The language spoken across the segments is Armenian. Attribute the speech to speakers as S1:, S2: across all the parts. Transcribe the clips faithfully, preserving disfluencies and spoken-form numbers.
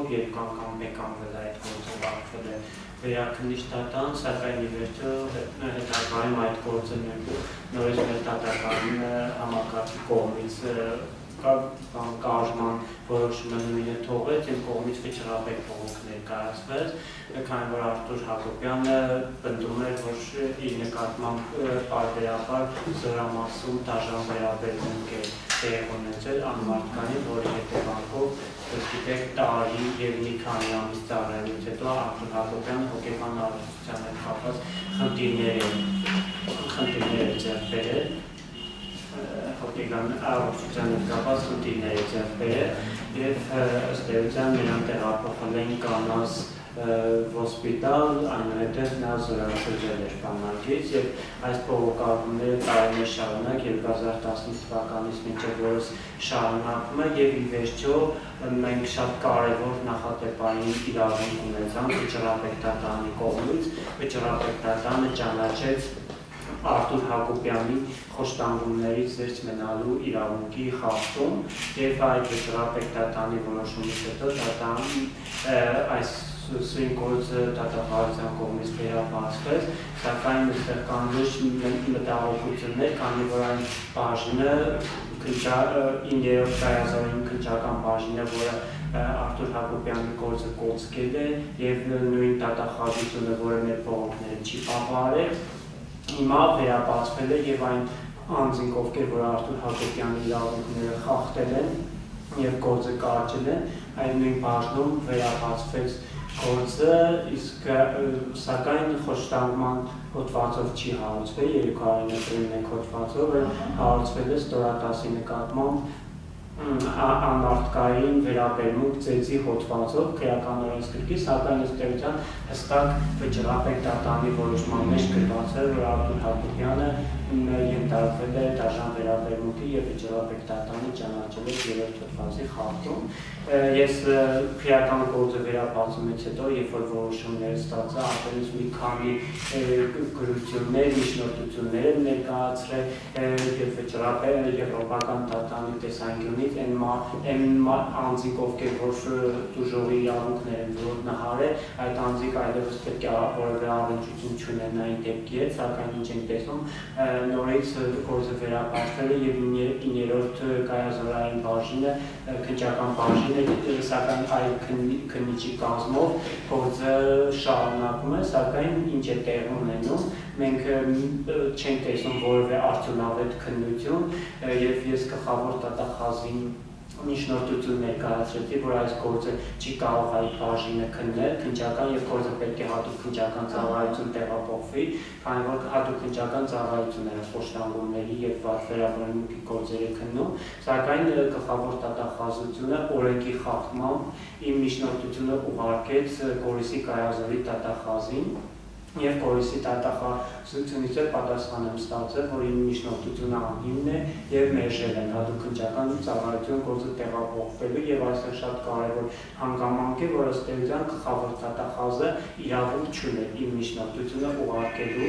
S1: պատճառով երկու անգամ մեկ անգամ այդ գործը վարվել է վերաքննիչ դատան, սակայն ի վերջո հետագայում այդ գործը նորից մեր դատական համակարգի կողմից կարգման որոշումը նույնը թողեց, իմ կողմից վճռաբեկ բողոք ներկայացվեց, քանի որ Արտուր Հակոբյանը պնդում էր, որ իր նկատմամբ պարբերաբար զորամասում դաժան վերաբերմունք է տեղի ունեցել անմարդկային, որի հետևանքով գիտեք տարի եւ մի քանի ամիս ծառայելուց հետո Արտուր Հակոբյանը հոգեբան առողջության հետ կապված խնդիրներ խնդիրներ է ձեռք բերել, հոգեբան առողջության հետ կապված խնդիրներ է ձեռք բերել եւ ըստ էության նրան տեղափոխել են Կանաս հոսպիտալ, այնուհետև նա զորացրել էր բանակից եւ այս բողոքարկումները տարիներ շարունակ երկու հազար տասնութ թվականից մինչեւ որս շարունակվում է եւ ի վերջո մենք շատ կարեւոր նախատեպային իրավունք ունեցանք վճռաբեկ դատանի կողմից, վճռաբեկ դատանը ճանաչեց Արտուր Հակոբյանի խոշտանգումներից զերծ մնալու իրավունքի խախտում եւ այդ վճռաբեկ դատանի որոշումից հետո դատան այս սույն գործը դատախազության կողմից վերաբացվեց, սակայն այստեղ կան լուրջ մտահոգություններ, քանի որ այն բաժինը իններորդ կայազորային քննչական բաժինը, որը Արտուր Հակոբյանի գործը կոծկել է եւ նույն դատախազությունը, որը մեր բողոքները չի բավարարել, հիմա վերաբացվել է եւ այն անձինք, ովքեր որ Արտուր Հակոբյանի իրավունքները խախտել են եւ գործը կարճել են, այդ նույն բաժնում վերաբացվեց գործը, իսկ սակայն խոշտանգման հոդվածով չի հարուցվել, երկու հարյուր մեկ հոդվածով հարուցվել է ստորադասի նկատմամբ անմարդկային վերաբերմունք ծեծի հոդվածով քրեական օրենսգրքի, սակայն ըստ էության հստակ վճռաբեկ դատանի որոշման մեջ գրված է, որ Արտուր Հակոբյանը ենթարկվել է դաժան վերաբերմունքի եւ վճռաբեկ դատանի ճանաչել է երրորդ հոդվածի խախտում։ Ես քրեական գործը վերաբացումից հետո, երբ որ որոշումները ստացա, ապրից մի քանի գրություններ, միջնորդություններ եմ ներկայացրել եւ վճռաբեկ եվրոպական դատանի տեսանկյունից այն անձիկ, ովքեր որ դուժողի իրավունքներ են ոտնահարել, այդ անձիկ այլևս պետք է որևէ առնչություն չունենային դեպքի հետ, սակայն ինչ ենք տեսնում, նորից գործը վերաբացվել է եւ իններորդ կայազորային բաժինը, քննչական բաժինը, սակայն այլ քննիչի կազմով գործը շարունակում է, սակայն ինչ է տեղի ունենում, մենք չենք տեսնում որևէ արդյունավետ քննություն եւ ես գլխավոր դատախազին միջնորդություն ներկայացրեցի, որ այս գործը չի կարող այդ բաժինը քննել, քննչական եւ գործը պետք է հատուկ քննչական ծառայություն տեղափոխվի, քանի որ հատուկ քննչական ծառայությունները խոշտանգումների եւ վատ վերաբերմունքի գործերը քննում, սակայն գլխավոր դատախազությունը օրենքի խախտմամբ իմ միջնորդությունը ուղարկեց Գորիսի կայազորի դատախազին եւ Գորիսի դատախազությունից էլ պատասխան եմ ստացել, որ իմ միջնորդությունը անհիմն է եւ մերժել են հատուկ քննչական ծառայություն գործը տեղափոխվելու եւ այսօր շատ կարեւոր հանգամանք է, որ ըստ էության գլխավոր դատախազը իրավունք չունի իմ միջնորդությունը ուղարկելու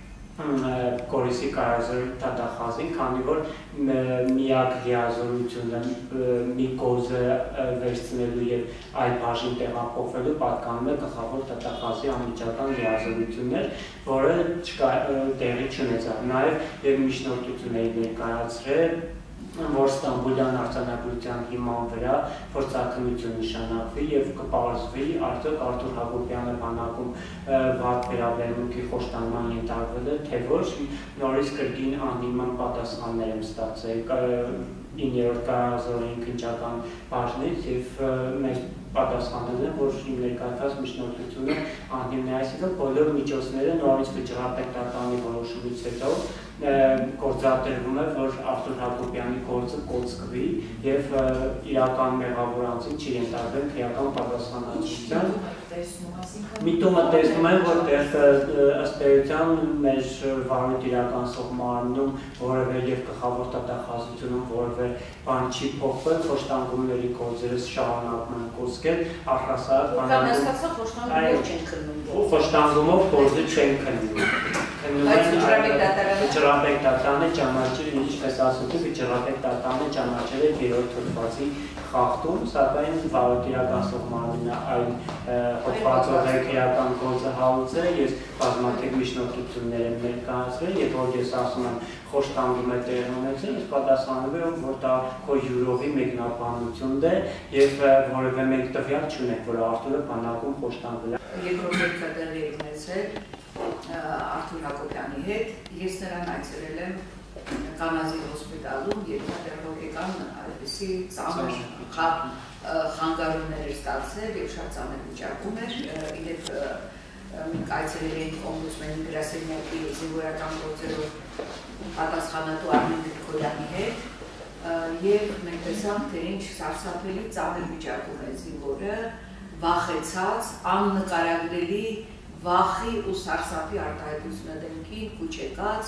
S1: Գորիսի կայազորի դատախազին, քանի որ միակ լիազորությունը մի գործը վերցնելու եւ այդ բաժին տեղափոխվելու պատկանում է գլխավոր դատախազի անմիջական լիազորություններ, որը տեղի չունեցավ։ Նաեւ եւ միջնորդություն էի ներկայացրել, որ Ստամբուլյան արձանագրության հիման վրա փորձաքննություն նշանակվի եւ կպարզվի արդյոք Արտուր Հակոբյանը բանակում վատ վերաբերմունքի խոշտանգման ենթարկվել է, թե ոչ, նորից կրկին անհիմն պատասխաններ եմ ստացել իններորդ կայազորային քննչական բաժնից եւ մեր պատասխանել են, որ իմ ներկայացված միջնորդությունը անհիմն է, այսինքն բոլոր միջոցները նորից վճռաբեկ դատանի որոշումից հետո գործադրվում է, որ Արտուր Հակոբյանի գործը կոծկվի եւ իրական մեղավոր անձին չի ենթարկվեն քրեական պատասխանատվության։ Միտումը տեսնում եմ, որ ըստ էության մեր վարույթ իրականացող մարմնում որևէ եւ գլխավոր դատախազությունում որևէ բան չի փոխվել, խոշտանգումների գործերը շարունակում են կոծկել, առհասարակ խոշտանգումով գործը չեն քննում։ Վճռաբեկ դատանը ճանաչել, ինչպես ասացի, վճռաբեկ դատանը ճանաչել է երրորդ հոդվածի խախտում, սակայն վարակիրականացող մարմինը այն հոդվածով էական գործը հարուցել, ես բազմաթիվ միջնորդություններ եմ ներկայացրել, երբ որ ես ասում եմ խոշտանգում է տեղի ունեցել, ես պատասխանում եմ, որ դա քո յուրովի մեկնաբանությունն է եւ որևէ մեկ տվյալ չունեք, որ Արթուրը բանակում խոշտանգել է։
S2: Երկրորդ դեպքը տեղի ունեցել Արթուր Հակոբյանի հետ, ես նրան այցելել եմ Կանազի հոսպիտալում, երբ նա հոգեկան այդպիսի ծանր խանգարումներ էր ստացել եւ շատ ծանր վիճակում էր, իրենք մենք այցելել էինք օմբուդսմենի գրասենյակի զինվորական գործերով պատասխանատու Արմեն Գրիգորյանի հետ եւ մենք տեսանք, թե ինչ սարսափելի ծանր վիճակում է զինվորը, վախեցած, աննկարագրելի վախի ու սարսափի արտահայտությունը դեմքին, կուչեկած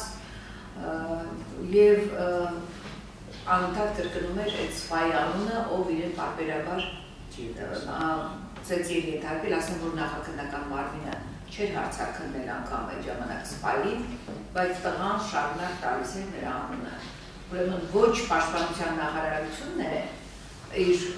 S2: և անընդհատ կրկնում էր այդ սպայի անունը, ով իրեն պարբերաբար ծեծի էր ենթարկվել, ասեմ, որ նախաքննական մարմինը չէր հարցաքննել անգամ այդ ժամանակ սպային, բայց տղան շարունակ տալիս էր նրա անունը։ Ուրեմն ոչ պաշտպանության նախարարությունն է իր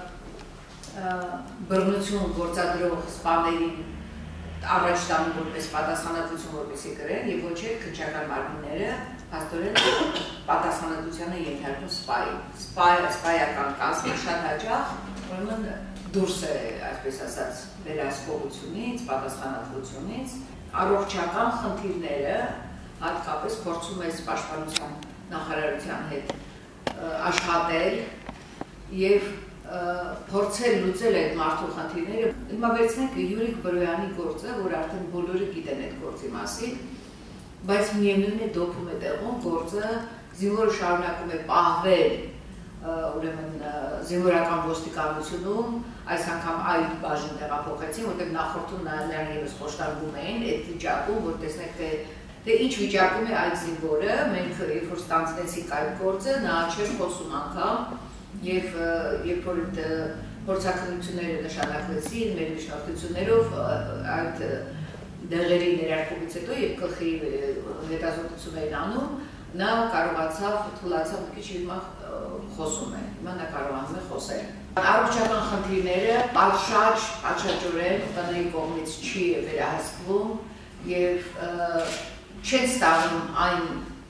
S2: բռնություն գործադրող սպաներին առաջ տանում որպես պատասխանատվություն որպեսզի կրեն եւ ոչ էլ քննչական մարմինները հաստորեն պատասխանատվությանը ենթարկում սպայի։ Սպայական կազմը շատ հաճախ ուրեմն դուրս է, այսպես ասած, վերահսկողությունից, պատասխանատվությունից, առողջական խնդիրները հատկապես փորձում է պաշտպանության նախարարության հետ աշխատել եւ փորձել լուծել այդ մարդու խնդիրները։ Հիմա վերցնենք Յուրիկ Բրոյանի գործը, որ արդեն բոլորը գիտեն այդ գործի մասին, բայց միևնույն է դոփում է տեղում գործը, զինվորը շարունակում է պահվել ուրեմն զինվորական ոստիկանությունում, այս անգամ այլ բաժին տեղափոխեցին, որտեղ նախորդում նրան ևս խոշտանգում էին այդ վիճակում, որ տեսնեք թե թե ինչ վիճակում է այդ զինվորը, մենք երբ որ ստանձնեցինք այդ գործը, նա չէր խոսում անգամ Եվ երբ որ փորձաքննությունները նշանակվեցին, մեր միջնորդություններով այդ դեղերի ներարկումից հետո եւ գլխի հետազոտություններին անում, նա կարողացավ, թուլացավ մի քիչ հիմա խոսում է, հիմա նա կարողանում է խոսել։ Առողջական խնդիրները պատշաճ, աչաջորեն տնի կողմից չի վերահսկվում եւ չեն ստանում այն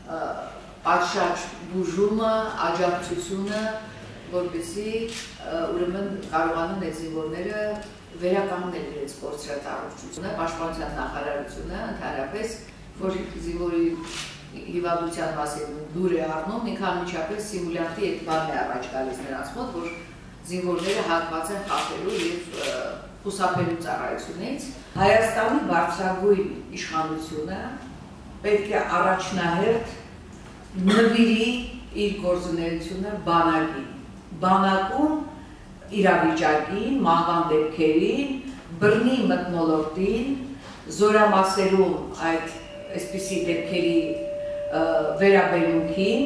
S2: պատշաճ բուժումը, աջակցությունը, որպեսզի ուրեմն կարողանան այդ զինվորները վերականգնել իրենց կորցրած առողջությունը, պաշտպանության նախարարությունը ընդհանրապես, որ զինվորի հիվանդության մասին դուր է առնում, ինքը անմիջապես սիմուլյանտի այդ բանն է առաջ գալիս նրանց մոտ, որ զինվորները հակված են խախտելու եւ խուսափելու ծառայությունից։ Հայաստանի բարձրագույն իշխանությունը պետք է առաջնահերթ նվիրի իր գործունեությունը բանակին, բանակում իրավիճակին, մահվան դեպքերին, բռնի մթնոլորտին, զորամասերում այդ այսպիսի դեպքերի վերաբերմունքին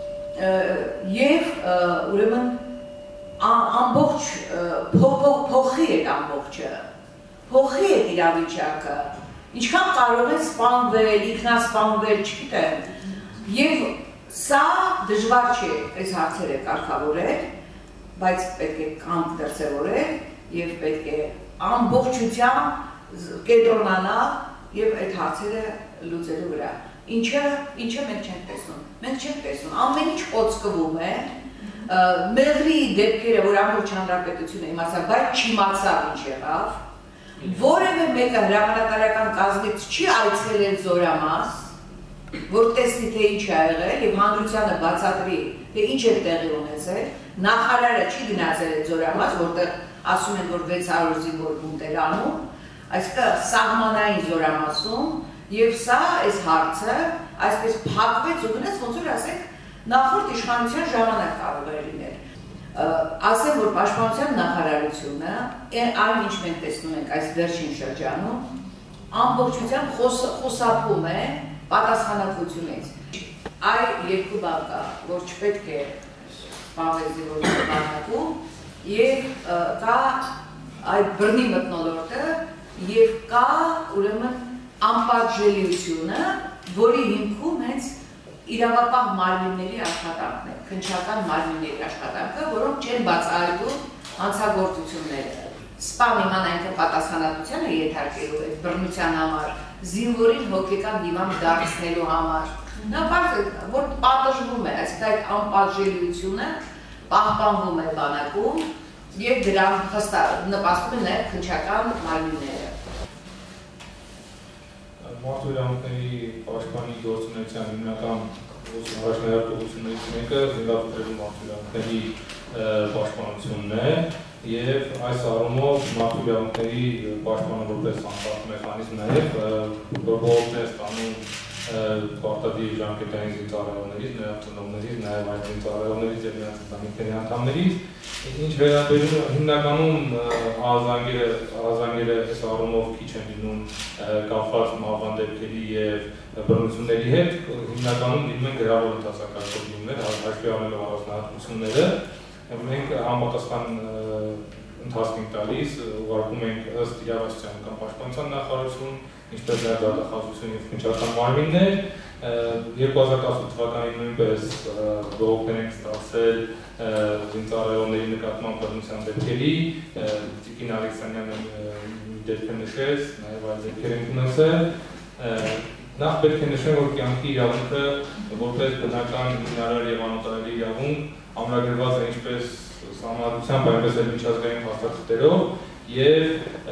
S2: եւ ուրեմն ամբողջ փոխի այդ ամբողջը, փոխի այդ իրավիճակը, ինչքան կարող է սպանվել, ինքնասպանվել, չգիտեմ, եւ սա դժվար չէ այս հարցերը կարգավորել, բայց պետք է կամք դրսևորել եւ պետք է ամբողջությամբ կենտրոնանալ եւ այդ հարցերը լուծելու վրա։ Ինչը ինչը մենք չենք տեսնում։ Մենք չենք տեսնում։ Ամեն ինչ կոծկվում է, մեղրի դեպքերը, որ ամբողջ հանրապետությունը իմացավ, բայց չիմացավ ինչ եղավ, որևէ մեկը հրամանատարական կազմից չի այցելել Զորամաս, որ տեսնի թե ինչ է եղել եւ հանրությանը բացատրի, թե ինչ է տեղի ունեցել, նախարարը չի գնացել այդ Զորամաս, որտեղ ասում են, որ վեց հարյուր զինվոր բունտ էր անում, այսինքն սահմանային Զորամասում, եւ սա այս հարցը այսպես փակվեց ու գնաց, ոնց որ ասենք, նախորդ իշխանության ժամանակ կարող է լինել։ Ասեմ, որ պաշտպանության նախարարությունը, այն ինչ մենք տեսնում ենք այս վերջին շրջանում, ամբողջությամբ խուսափում է պատասխանատվությունից։ Այ երկու բան կա, որ չպետք է սպանվել զինվորների բանակում եւ կա այդ բռնի մթնոլորտը եւ կա ուրեմն անպատժելիությունը, որի հիմքում հենց իրավապահ մարմինների աշխատանքն է։ քննչական մարմինների աշխատանքը, որոնք չեն բացահայտում հանցագործությունները։ Սպան իմանայինքը պատասխանատվությանը ենթարկելու այդ բռնության համար, զինվորին հոգեկան դիվան դարձնելու համար։ Նա բարձր, որ պատժվում է, այսինքն այդ անպատժելիությունը պահպանվում է բանակում եւ դրան նպաստում են նաեւ քննչական մարմինները։
S3: Մարդու իրավունքների պաշտպանի գործունեության հիմնական առաջնահերթություններից մեկը զինվորների մարդու իրավունքների պաշտպանությունն է եւ այս առումով մարդու իրավունքների պաշտպանը որպես անկախ մեխանիզմ նաեւ բողոքներ է ստանում պարտադիր ժամկետային զինծառայողներից, նրանց ծնողներից, նաև այլ զինծառայողներից եւ նրանց ընտանիքների անդամներից, ինչ վերաբերում հիմնականում ահազանգերը այս առումով քիչ են լինում կապված մահվան դեպքերի եւ բռնությունների հետ, հիմնականում լինում են գրավոր ընթացակարգով լինումներ, հաշվի առնելով առանձնահատկությունները, մենք համապատասխան ընթացք ենք տալիս, ուղարկում ենք ըստ իրավասության կամ պաշտպանության նախարարություն, ինչպես նաև դատախազություն եւ քննչական մարմիններ, երկու հազար տասնութ թվականին նույնպես բողոքներ ենք ստացել զինծառայողների նկատմամբ բռնության դեպքերի, Տիկին Ալեքսանյանը դեպք է նշեց, նաև այլ դեպքեր ենք ունեցել, նախ պետք է նշեմ, որ կյանքի իրավունքը որպես բնական հիմնարար եւ անօտարելի իրավունք ամրագրված է ինչպես սահմանադրությամբ, այնպես էլ միջազգային փաստաթղթերով եւ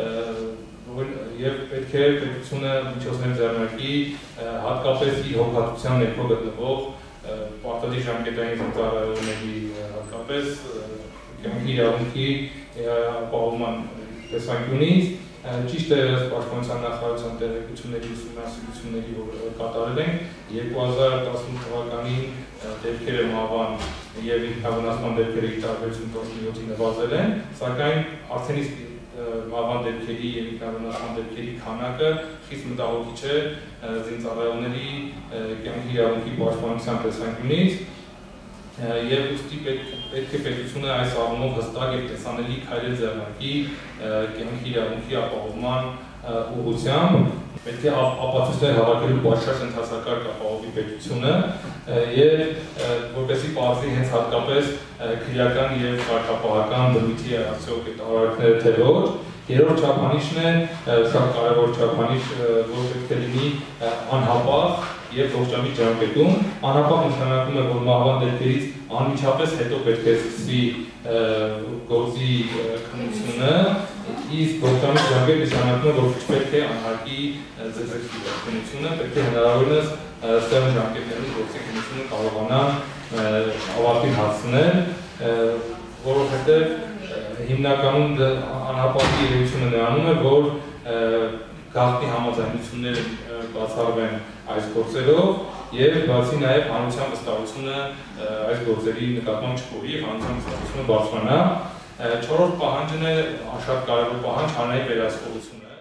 S3: եւ պետք է պետությունը միջոցներ ձեռնարկի հատկապես իր հոգատության ներքո գտնվող պարտադիր ժամկետային զինծառայողների հատկապես կյանքի իրավունքի ապահովման տեսանկյունից ճիշտ է պաշտպանության նախարարության տեղեկությունների ուսումնասիրությունների որ կատարել են երկու հազար տասնութ թվականին դեպքերը մահվան եւ ինքնավնասման դեպքերը ի տարբերություն տասնյոթի նվազել են, սակայն արդեն իսկ մահվան դեպքերի եւ ինքնավնասման դեպքերի քանակը խիստ մտահոգիչ է զինծառայողների կյանքի իրավունքի պաշտպանության տեսանկյունից եւ ուստի պետք է պետությունը այս առումով հստակ եւ տեսանելի քայլեր ձեռնարկի կյանքի իրավունքի ապահովման ուղղությամբ պետք է ապացույցներ հավաքելու պատշաճ ընթացակարգ ապահովի պետությունը եւ որպեսզի պարզի հենց հատկապես քրեական եւ կարգապահական բնույթի արդյոք այդ արարքները թե ոչ երրորդ չափանիշն է շատ կարեւոր չափանիշ որ պետք է լինի անհապաղ եւ ողջամիտ ժամկետում անհապաղ նշանակում է որ մահվան դեպքերից անմիջապես հետո պետք է սկսի գործի քննությունը իսկ ողջամիտ ժամկետ նշանակում է որ չպետք է անհարկի ձգձգի քննությունը պետք է հնարավորինս ստեղ ժամկետներում գործի քննությունը կարողանա ավարտին հասցնել որովհետեւ հիմնականում անհապաղի երևույթը նրանում է որ գաղտնի համաձայնությունները բացառվեն այս գործերով եւ բացի նաեւ հանրության վստահությունը այս գործերի նկատմամբ չկորի եւ հանրության վստահությունը բարձրանա չորրորդ պահանջն է շատ կարեւոր պահանջ հանրային վերահսկողությունը